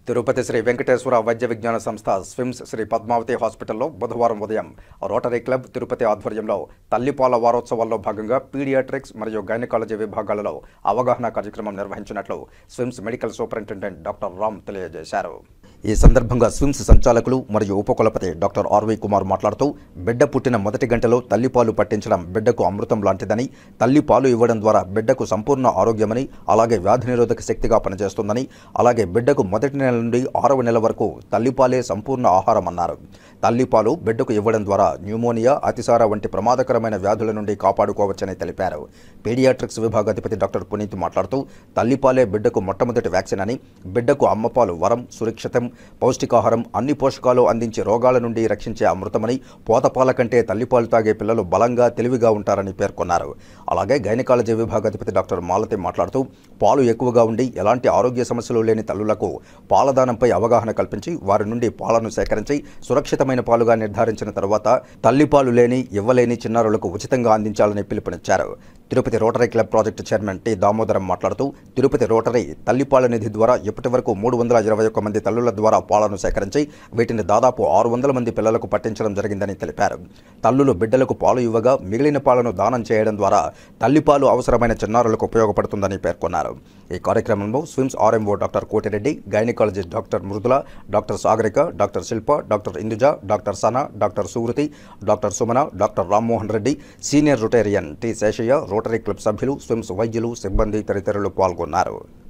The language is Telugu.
తిరుపతి శ్రీ వెంకటేశ్వర వైద్య విజ్ఞాన సంస్థ స్విమ్స్ శ్రీ పద్మావతి హాస్పిటల్లో బుధవారం ఉదయం రోటరీ క్లబ్ తిరుపతి ఆధ్వర్యంలో తల్లిపాల వారోత్సవాల్లో భాగంగా పీడియాట్రిక్స్ మరియు గైనకాలజీ విభాగాలలో అవగాహన కార్యక్రమం నిర్వహించినట్లు SVIMS medical superintendent doctor Ram తెలియజేశారు. ఈ సందర్భంగా స్విమ్స్ సంచాలకులు మరియు ఉపకులపతి డాక్టర్ ఆర్వి కుమార్ మాట్లాడుతూ బిడ్డ పుట్టిన మొదటి గంటలో తల్లిపాలు పట్టించడం బిడ్డకు అమృతం లాంటిదని, తల్లిపాలు ఇవ్వడం ద్వారా బిడ్డకు సంపూర్ణ ఆరోగ్యమని, అలాగే వ్యాధి నిరోధక శక్తిగా పనిచేస్తుందని, అలాగే బిడ్డకు మొదటి నెల నుండి 6వ నెల వరకు తల్లిపాలే సంపూర్ణ ఆహారం అన్నారు. తల్లిపాలు బిడ్డకు ఇవ్వడం ద్వారా న్యూమోనియా, అతిసార వంటి ప్రమాదకరమైన వ్యాధుల నుండి కాపాడుకోవచ్చని తెలిపారు. పీడియాట్రిక్స్ విభాగాధిపతి డాక్టర్ పునీత్ మాట్లాడుతూ తల్లిపాలే బిడ్డకు మొట్టమొదటి వ్యాక్సిన్ అని, బిడ్డకు అమ్మపాలు వరం, సురక్షితం, పౌష్టికాహారం, అన్ని పోషకాలు అందించి రోగాల నుండి రక్షించే అమృతమని, పోతపాల కంటే తల్లిపాలు తాగే పిల్లలు బలంగా, తెలివిగా ఉంటారని పేర్కొన్నారు. అలాగే గైనకాలజీ విభాగాధిపతి డాక్టర్ మాలతి మాట్లాడుతూ పాలు ఎక్కువగా ఉండి ఎలాంటి ఆరోగ్య సమస్యలు లేని తల్లులకు పాలదానంపై అవగాహన కల్పించి వారి నుండి పాలను సేకరించి సురక్షితమైన పాలుగా నిర్ధారించిన తర్వాత తల్లిపాలు లేని, ఇవ్వలేని చిన్నారులకు ఉచితంగా అందించాలని పిలుపునిచ్చారు. Tirupati rotary club project chairman T Damodaram మాట్లాడుతూ తిరుపతి రోటరీ తల్లిపాల నిధి ద్వారా ఇప్పటి వరకు 321 మంది తల్లుల ద్వారా పాలను సేకరించి వీటిని దాదాపు 600 మంది పిల్లలకు పట్టించడం జరిగిందని తెలిపారు. తల్లులు బిడ్డలకు పాలు ఇవ్వగా మిగిలిన పాలను దానం చేయడం ద్వారా తల్లిపాలు అవసరమైన చిన్నారులకు ఉపయోగపడుతుందని పేర్కొన్నారు. ఈ కార్యక్రమంలో SVIMS RMO doctor Kotireddy, gynaecologist doctor Mrudula, doctor Sagarika, doctor Shilpa, doctor Induja, doctor Sana, doctor Suvruthi, doctor Sumana, doctor Rammohan Reddy, senior rotarian T Seshaiah, rotary club సభ్యులు, స్విమ్స్ వైద్యులు, సిబ్బంది తదితరులు పాల్గొన్నారు.